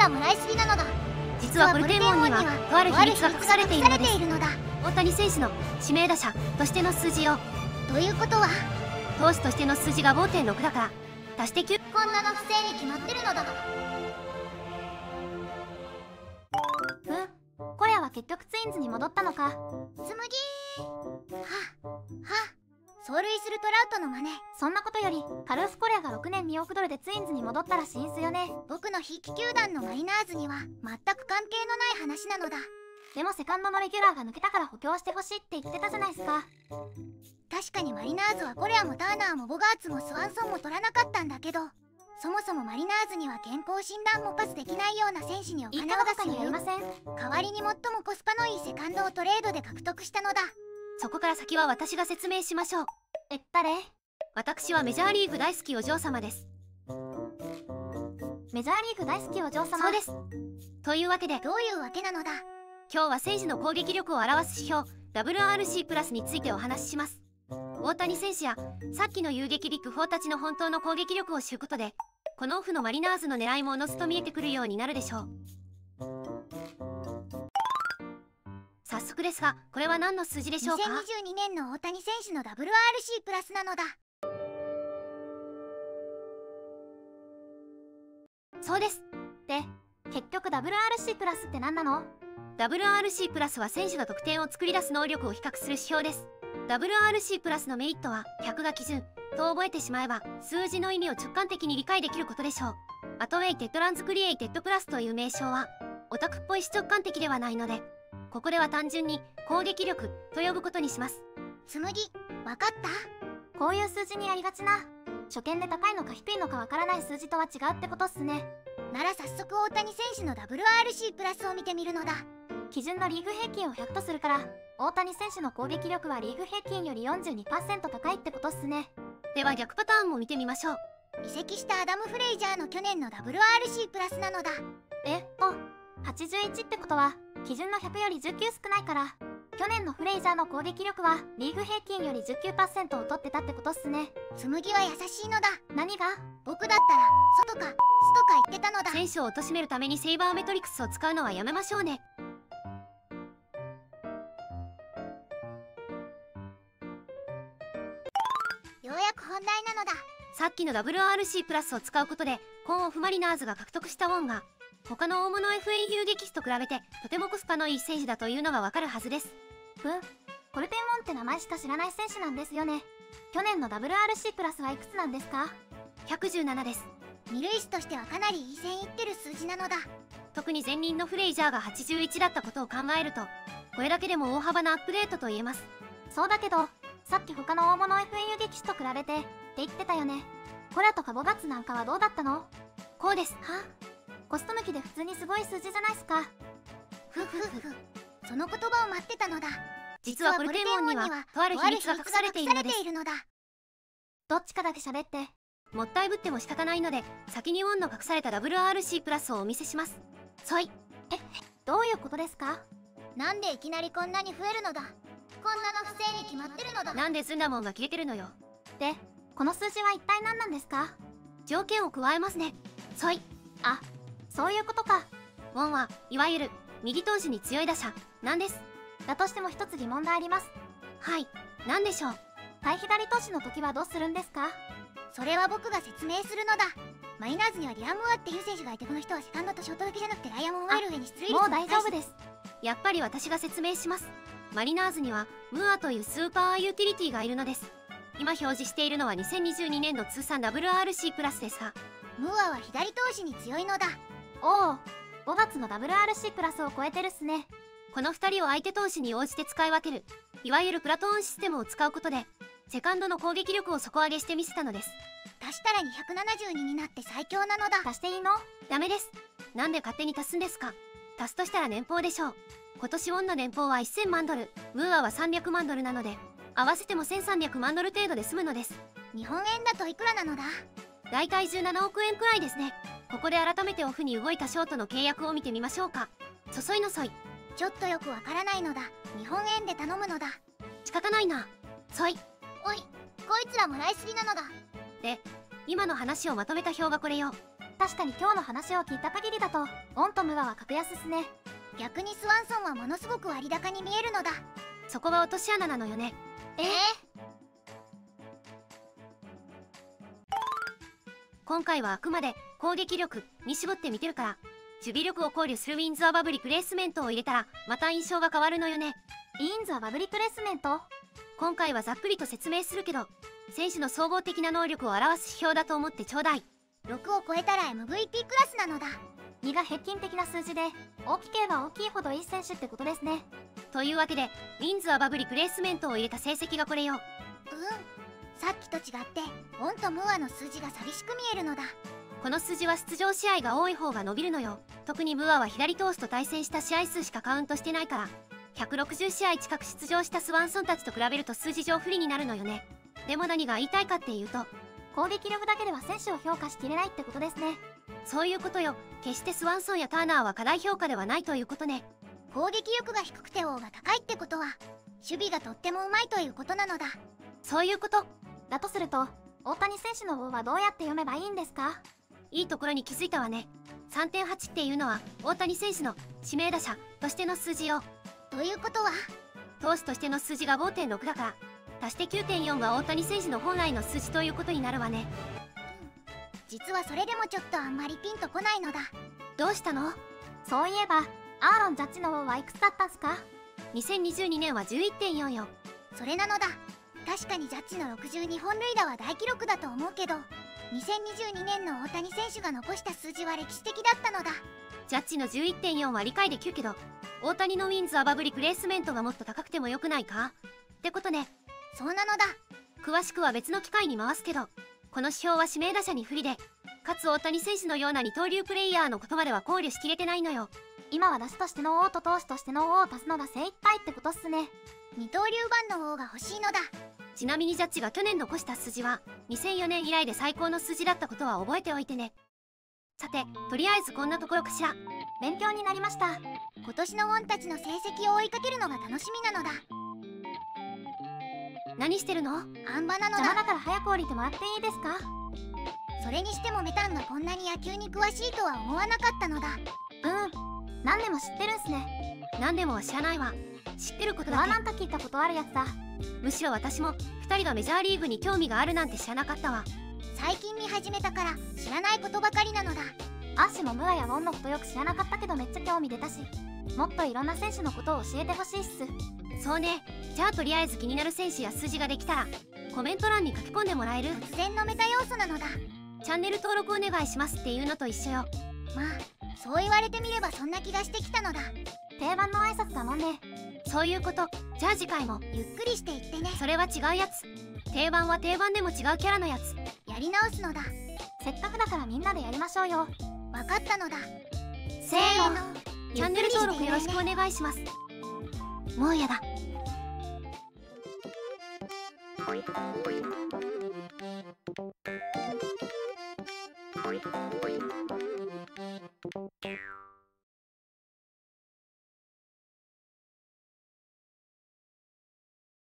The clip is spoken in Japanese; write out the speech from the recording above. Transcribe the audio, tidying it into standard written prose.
らもらいすぎなのだ。 実はポルテーモンにはとある秘密が隠されているのです。 だ。 大谷選手の指名打者としての数字を、 ということは投手としての数字が 5.6 だから足して9。 こんなの不正に決まってるのだ。 コレアは結局ツインズに戻ったのか。 つむぎー。は走塁するトラウトの真似。 そんなことよりカルース・コレアが6年2億ドルでツインズに戻ったらしいんすよね。 僕のひいき球団のマリナーズには全く関係のない話なのだ。 でもセカンドのレギュラーが抜けたから補強してほしいって言ってたじゃないですか。 確かにマリナーズはコレアもターナーもボガーツもスワンソンも取らなかったんだけど、そもそもマリナーズには健康診断もパスできないような選手にお金を出すにありません。 代わりに最もコスパのいいセカンドをトレードで獲得したのだ。 そこから先は私が説明しましょう。誰？私はメジャーリーグ大好きお嬢様です。メジャーリーグ大好きお嬢様。そうです。というわけで、 どういうわけなのだ。 今日は選手の攻撃力を表す指標 WRC プラスについてお話しします。大谷選手やさっきの遊撃ビッグ4たちの本当の攻撃力を知ることで、このオフのマリナーズの狙いもおのずと見えてくるようになるでしょう。早速ですが、これは何の数字でしょうか。 2022年の大谷選手の WRC プラスなのだ。 そうです。で、結局 WRC プラスって何なの？ WRC プラスは選手が得点を作り出す能力を比較する指標です。WRC プラスのメリットは100が基準と覚えてしまえば数字の意味を直感的に理解できることでしょう。アトウェイテッドランズクリエイテッドプラスという名称はオタクっぽいし直感的ではないので、ここでは単純に攻撃力と呼ぶことにします。 つむぎ、わかった？ こういう数字にありがちな、初見で高いのか低いのかわからない数字とは違うってことっすね。 なら早速大谷選手の WRC プラスを見てみるのだ。 基準のリーグ平均を100とするから、大谷選手の攻撃力はリーグ平均より 42% 高いってことっすね。では逆パターンも見てみましょう。 移籍したアダム・フレイジャーの去年の WRC プラスなのだ。 81ってことは基準の100より19少ないから、去年のフレイジャーの攻撃力はリーグ平均より 19% を取ってたってことっすね。 つむぎは優しいのだ。 何が？ 僕だったら外かスとか言ってたのだ。 選手を貶めるためにセイバーメトリクスを使うのはやめましょうね。 ようやく本題なのだ。 さっきの WRC プラスを使うことで今オフマリナーズが獲得したウォンが他の大物 FA 遊撃手と比べてとてもコスパのいい選手だというのがわかるはずです。コルテンモンって名前しか知らない選手なんですよね。去年の WRC プラスはいくつなんですか？117です。 二塁手としてはかなりいい線いってる数字なのだ。 特に前任のフレイジャーが81だったことを考えると、これだけでも大幅なアップデートと言えます。そうだけど、さっき他の大物 FA 遊撃手と比べてって言ってたよね。コラとかボガッツなんかはどうだったの？こうです。コスト抜きで普通にすごい数字じゃないっすか。 その言葉を待ってたのだ。 実はポルテーモンにはとある秘密が隠されているのです。どっちかだけ喋って。もったいぶっても仕方ないので、先にウォンの隠された WRC プラスをお見せします。どういうことですか？ なんでいきなりこんなに増えるのだ。こんなの不正に決まってるのだ。 なんでズンダモンが消えてるのよ。で、この数字は一体何なんですか？条件を加えますね。そういうことか。ウォンはいわゆる右投手に強い打者なんです。だとしても一つ疑問があります。何でしょう？対左投手の時はどうするんですか？ それは僕が説明するのだ。マリナーズにはディラン・ムーアっていう選手がいて、この人はセカンドとショートだけじゃなくてライアンも奪える上に出塁率ももう大丈夫です。やっぱり私が説明します。マリナーズにはムーアというスーパーユーティリティがいるのです。今表示しているのは2022年の通算 WRC プラスですが、 ムーアは左投手に強いのだ。 5月の WRC プラスを超えてるっすね。この2人を相手投手に応じて使い分ける、いわゆるプラトーンシステムを使うことでセカンドの攻撃力を底上げしてみせたのです。 足したら272になって最強なのだ。 足していいの？ダメです。なんで勝手に足すんですか？足すとしたら年俸でしょう。今年ウォンの年俸は1000万ドル、ムーアは300万ドルなので、合わせても1300万ドル程度で済むのです。 日本円だといくらなのだ？ だいたい17億円くらいですね。ここで改めてオフに動いたショートの契約を見てみましょうか。ちょっとよくわからないのだ。日本円で頼むのだ。 仕方ないな。 おい、こいつらもらいすぎなのだ。 で、今の話をまとめた表がこれよ。 確かに今日の話を聞いた限りだとオンとムガは格安っすね。 逆にスワンソンはものすごく割高に見えるのだ。 そこは落とし穴なのよね。今回はあくまで攻撃力に絞って見てるから、守備力を考慮するウィンズ・ア・バブリプレイスメントを入れたらまた印象が変わるのよね。 ウィンズ・ア・バブリプレイスメント。 今回はざっくりと説明するけど、選手の総合的な能力を表す指標だと思ってちょうだい。 6を超えたら MVP クラスなのだ。 2が平均的な数字で、大きければ大きいほどいい選手ってことですね。 というわけでウィンズ・ア・バブリプレイスメントを入れた成績がこれよ。 さっきと違ってオンとムーアの数字が寂しく見えるのだ。 この数字は出場試合が多い方が伸びるのよ。特にムーアは左投手と対戦した試合数しかカウントしてないから、160試合近く出場したスワンソンたちと比べると数字上不利になるのよね。でも何が言いたいかっていうと、 攻撃力だけでは選手を評価しきれないってことですね。 そういうことよ。決してスワンソンやターナーは過大評価ではないということね。 攻撃力が低くて王が高いってことは守備がとってもうまいということなのだ。 そういうこと。 だとすると大谷選手の王はどうやって読めばいいんですか？ いいところに気づいたわね。3.8 っていうのは大谷選手の指名打者としての数字よ。 ということは投手としての数字が 5.6 だから、足して 9.4 が大谷選手の本来の数字ということになるわね。 実はそれでもちょっとあんまりピンとこないのだ。 どうしたの？ そういえばアーロン・ジャッジの王はいくつだったんすか ？2022年は 11.4 よ。 それなのだ。確かにジャッジの62本塁打は大記録だと思うけど、2022年の大谷選手が残した数字は歴史的だったのだ。 ジャッジの 11.4 は理解できるけど、大谷のウィンズ・ア・バブリプレイスメントがもっと高くてもよくないかってことね。 そうなのだ。 詳しくは別の機会に回すけど、この指標は指名打者に不利で、かつ大谷選手のような二刀流プレイヤーの言葉では考慮しきれてないのよ。 今は打者としての王と投手としての王を足すのが精一杯ってことっすね。 二刀流版の王が欲しいのだ。 ちなみにジャッジが去年残した数字は2004年以来で最高の数字だったことは覚えておいてね。さて、とりあえずこんなところかしら。 勉強になりました。 今年のウォンたちの成績を追いかけるのが楽しみなのだ。 何してるの？ あん馬なのだ。 邪魔だから早く降りてもらっていいですか？ それにしてもメタンがこんなに野球に詳しいとは思わなかったのだ。 何でも知ってるんすね。 何でもは知らないわ。知ってることだけ。 なんか聞いたことあるやつだ。 むしろ私も2人がメジャーリーグに興味があるなんて知らなかったわ。 最近見始めたから知らないことばかりなのだ。 アッシュもムアやウォンのことよく知らなかったけどめっちゃ興味出たし、もっといろんな選手のことを教えてほしいっす。 そうね。じゃあとりあえず気になる選手や数字ができたらコメント欄に書き込んでもらえる？ 突然のメタ要素なのだ。 チャンネル登録お願いしますっていうのと一緒よ。 まあそう言われてみればそんな気がしてきたのだ。 定番の挨拶だもんね。 そういうこと。じゃあ次回もゆっくりしていってね。 それは違うやつ。定番は定番でも違うキャラのやつ。 やり直すのだ。 せっかくだからみんなでやりましょうよ。 わかったのだ。 せーの。チャンネル登録よろしくお願いします。もうやだ。 はい。